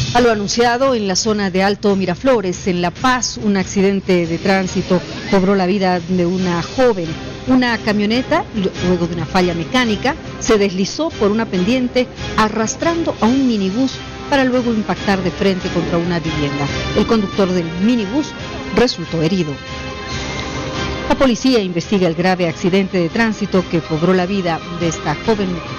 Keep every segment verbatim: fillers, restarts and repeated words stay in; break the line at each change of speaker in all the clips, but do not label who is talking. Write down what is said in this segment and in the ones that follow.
A lo anunciado, en la zona de Alto Miraflores, en La Paz, un accidente de tránsito cobró la vida de una joven. Una camioneta, luego de una falla mecánica, se deslizó por una pendiente arrastrando a un minibús para luego impactar de frente contra una vivienda. El conductor del minibús resultó herido. La policía investiga el grave accidente de tránsito que cobró la vida de esta joven mujer.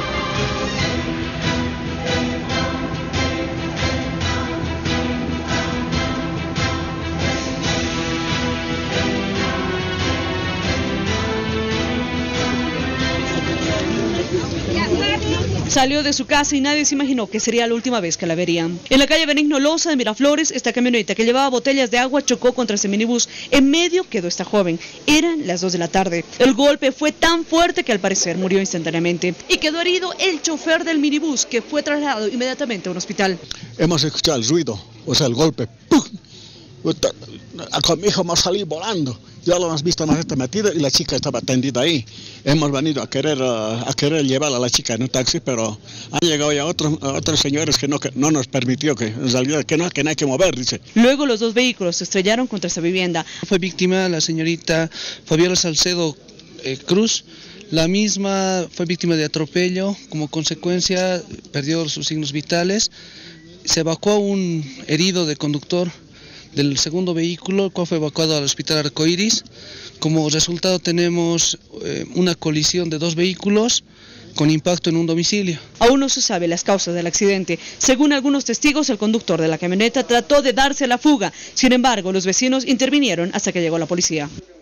Salió de su casa y nadie se imaginó que sería la última vez que la verían. En la calle Benigno Loza de Miraflores, esta camioneta que llevaba botellas de agua chocó contra ese minibús. En medio quedó esta joven. Eran las dos de la tarde. El golpe fue tan fuerte que al parecer murió instantáneamente. Y quedó herido el chofer del minibús, que fue trasladado inmediatamente a un hospital.
Hemos escuchado el ruido, o sea, el golpe. ¡Pum! Con mi hijo hemos salido volando. Ya lo hemos visto, nos está metido y la chica estaba tendida ahí. Hemos venido a querer uh, a querer llevar a la chica en un taxi, pero han llegado ya otros, otros señores que no, que no nos permitió, que en realidad que no, que no hay que mover, dice.
Luego los dos vehículos se estrellaron contra esta vivienda.
Fue víctima la señorita Fabiola Salcedo eh, Cruz. La misma fue víctima de atropello, como consecuencia perdió sus signos vitales. Se evacuó un herido de conductor del segundo vehículo, el cual fue evacuado al hospital Arcoiris. Como resultado tenemos eh, una colisión de dos vehículos con impacto en un domicilio.
Aún no se sabe las causas del accidente. Según algunos testigos, el conductor de la camioneta trató de darse a la fuga. Sin embargo, los vecinos intervinieron hasta que llegó la policía.